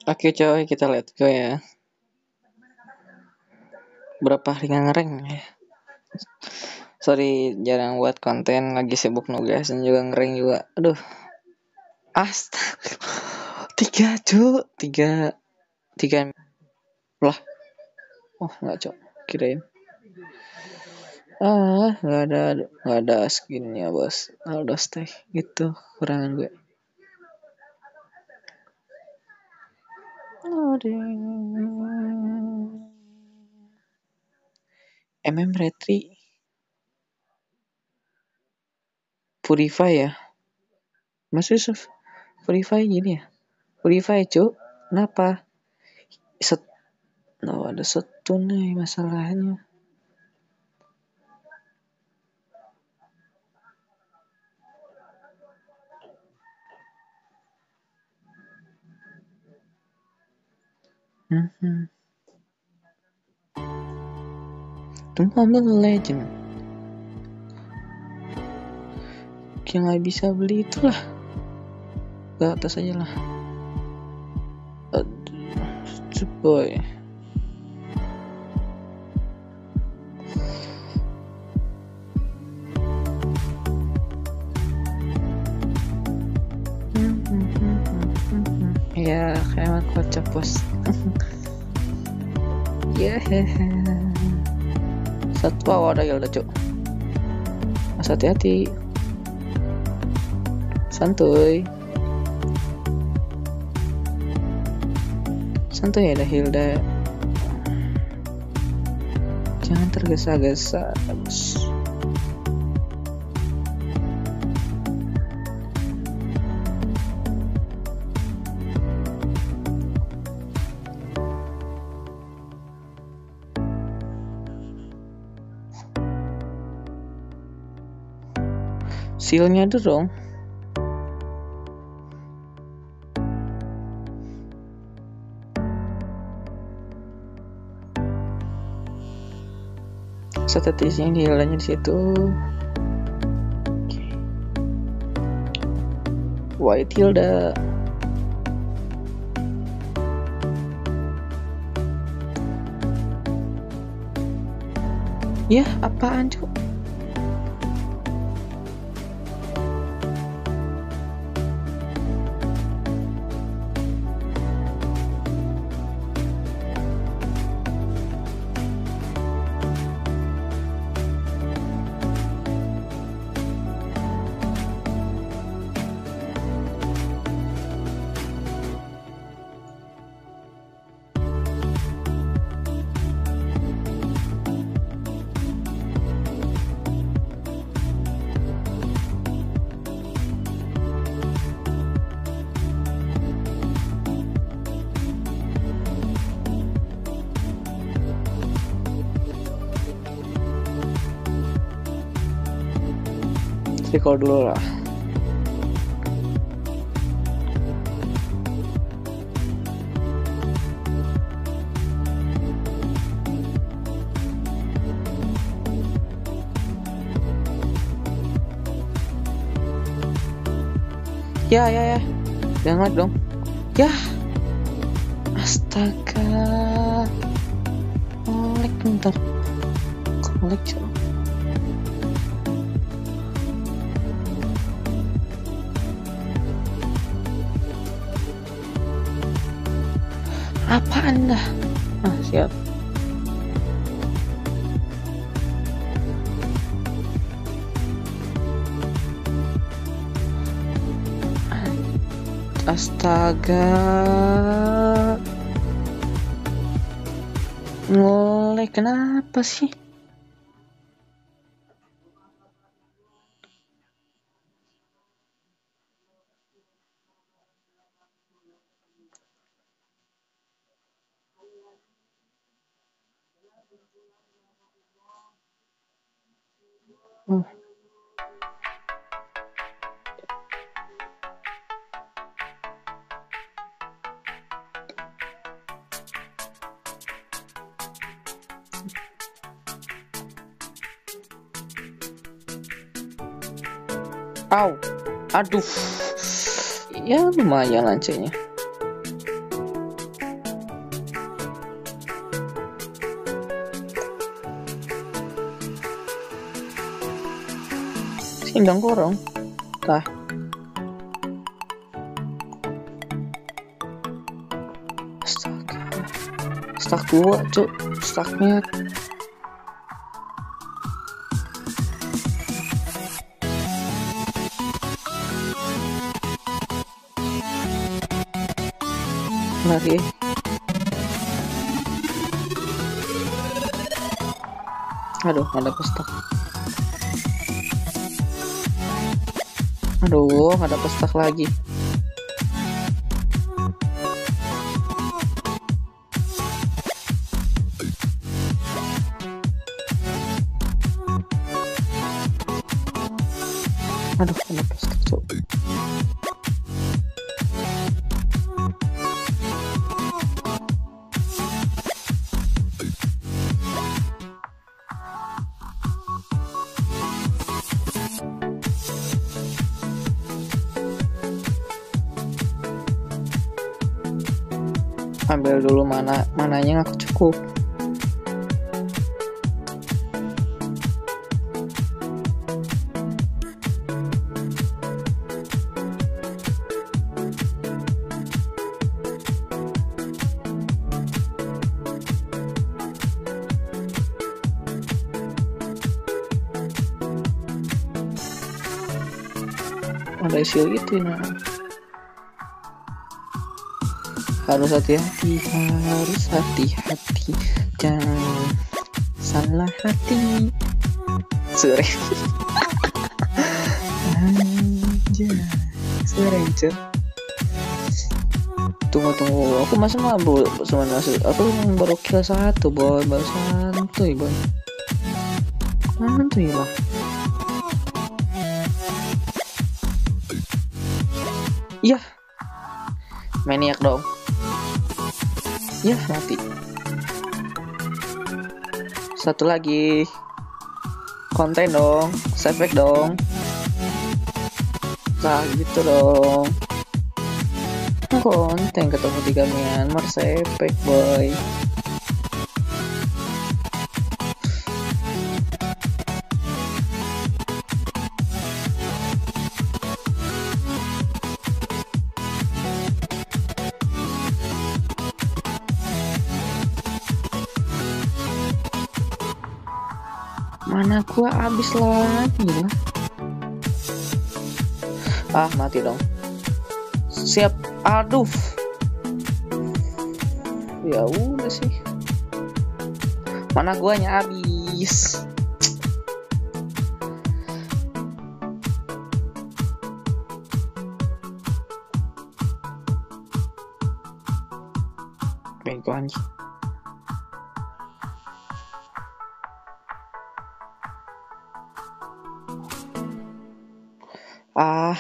Oke coy, kita lihat go ya. Berapa hari nggak ngereng ya? Sorry, jarang buat konten, lagi sibuk nugas dan juga ngereng juga. Aduh, astaga. Tiga tiga lah. Oh nggak cok, kirain. Nggak ada skinnya bos. Udah stay gitu, kurangan gue. Retri Purify ya. Masih Purify gini ya. Purify cuk. Kenapa? Ada setun nih masalahnya. Itu Mobile Legend. Yang nggak bisa beli itulah. Ke atas aja lah. Aduh, boy. Ya, kayak kocak bos. Yeah. Satwa ada ya udah cuk. Mas hati-hati. Santuy ya dah Hilda. Jangan tergesa-gesa bos. Sealnya tuh dong. Statistiknya di hilangnya di situ. White Hilda. Ya, apaan cuk? Recall dulu lah. Ya. Jangan dong. Ya. Astaga. Kolek bentar. Kolek coba. Apaan dah? Siap. Astaga. Ngolek kenapa sih? Aduh. Ya lumayan lancenya. Pinggang korong. Tah. Astaga. Stak 2, cuk. Staknya. Lari. Aduh, ada pestak. Aduh, ada pestak lagi. Aduh, ada pestak, cuk. Ambil dulu mananya aku cukup. Ada isi itu nah. Harus hati-hati, jangan salah hati. Sore. Anjay, sore cuk. Tunggu, aku masih mabuk sama nasi. Aku baru kill 1 boy, baru santuy boy. Santuy lah. Yah, maniak dong. Yah, mati. Satu lagi. Konten dong, save dong. Nah, gitu dong. Konten ketemu 3 Myanmar, save boy. Mana gua abis lagi lah. Ah, mati dong. Siap. Aduh. Ya udah sih. Mana guanya abis. Bego anjing. Ah,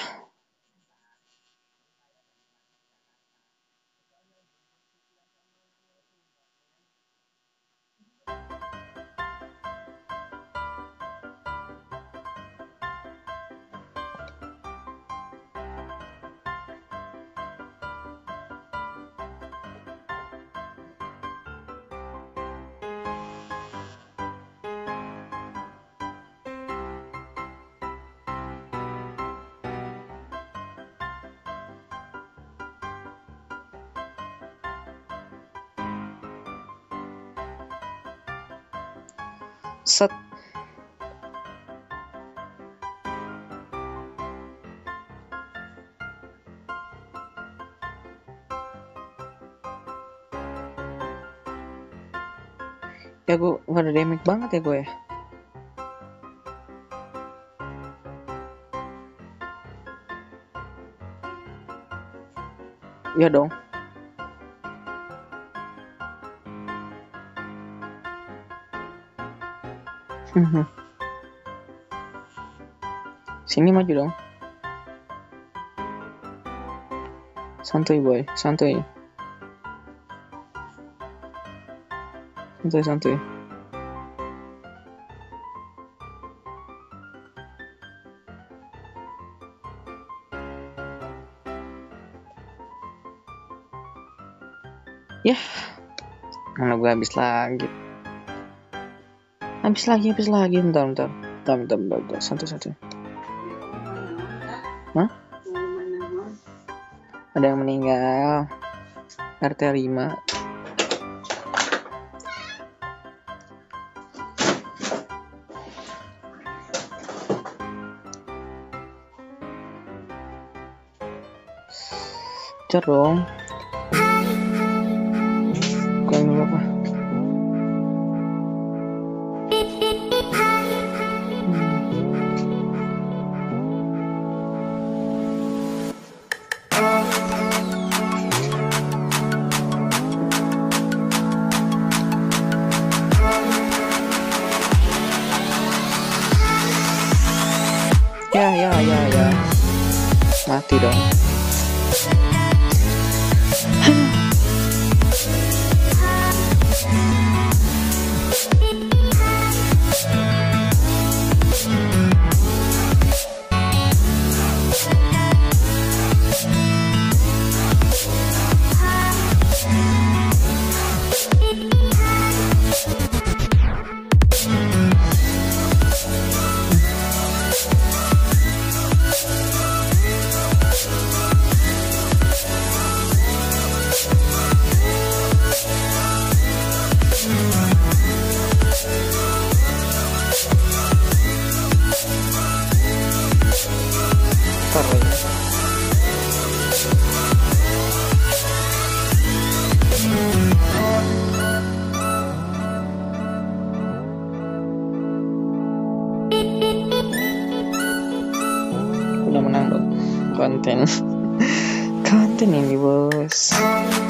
set. Ya gue gak ada damage banget ya gue ya. Iya dong. Sini maju dong. Santuy boy, santuy. Santuy. Yah, mana gue habis lagi. Bentar. Santuy. Ada yang meninggal. RT 5. Cerong. Bukan apa. Ya. Mati dong. Udah menang dong konten ini bos.